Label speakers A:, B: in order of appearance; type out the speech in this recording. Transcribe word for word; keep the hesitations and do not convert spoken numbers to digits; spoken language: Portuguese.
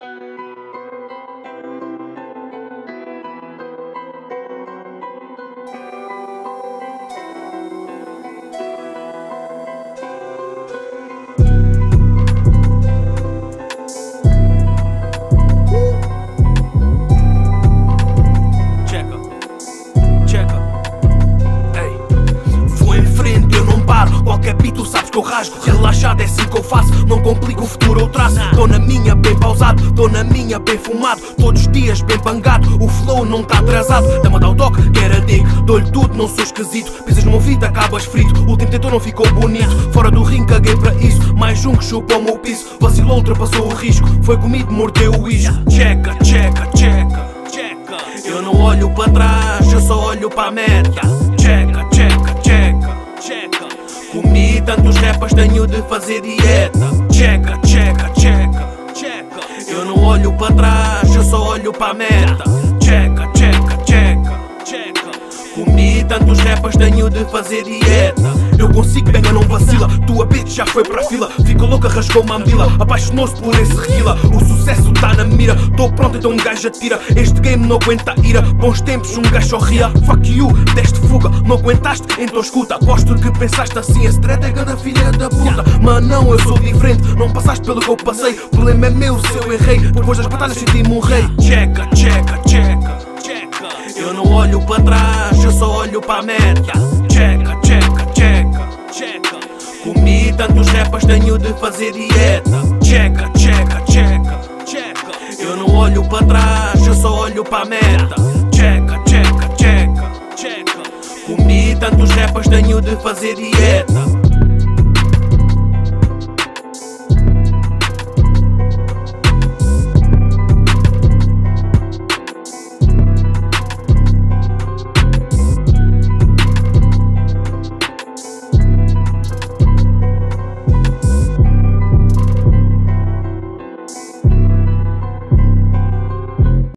A: Qualquer beat tu sabes que eu rasgo. Relaxado é assim que eu faço, não complico, o futuro eu traço. Tô na minha bem pausado, tô na minha bem fumado. Todos os dias bem pangado, o flow não tá atrasado. Dá-me a dar o toque, quer a dick, dou-lhe tudo, não sou esquisito. Pisas no meu ouvido, acabas frito, o último tentor não ficou bonito. Fora do ringue caguei para isso, mais um que chupa o meu piso. Vacilou, ultrapassou o risco, foi comido, mordeu o isco. Checa, checa, checa, checa. Eu não olho para trás, eu só olho para a meta. Checa, checa, checa, checa. Comi tantos rappers, tenho de fazer dieta. Checa, checa, checa, checa. Eu não olho para trás, eu só olho para a meta. Checa, checa, checa, checa. Comi tantos rappers, tenho de fazer dieta. Eu consigo, benga, não vacila. Tua bitch já foi para a fila, ficou louca, rasgou uma mamila. Apaixonou-se por esse rila, o sucesso tá na mira. Tô pronto, então um gajo atira. Este game não aguenta ira, bons tempos um gajo ria. Fuck you, deste fuga, não aguentaste, então escuta. Aposto que pensaste assim, esse dread é ganda filha da puta. Mas não, eu sou diferente, não passaste pelo que eu passei. O problema é meu, se eu errei, depois das batalhas senti-me um rei. Checa, checa, checa, checa. Eu não olho para trás, eu só olho para a meta. Checa, checa, checa, checa. Comi tantos rappers, tenho de fazer dieta. Checa, checa, checa, checa. Eu não olho para trás, eu só olho para a meta. Checa, checa, checa, checa. Comi tantos rappers, tenho de fazer dieta.